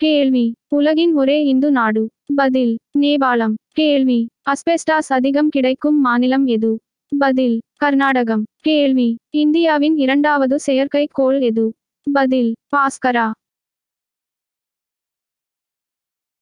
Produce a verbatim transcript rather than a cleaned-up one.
கேள்வி. உலகின் ஒரே இந்து நாடு. பதில். நேபாளம். கேள்வி. அஸ்பெஸ்டாஸ் அதிகம் கிடைக்கும் மாநிலம் எது? பதில். கர்நாடகம். கேள்வி. இந்தியாவின் இரண்டாவது செயற்கைக்கோள் எது? பதில். பாஸ்கரா.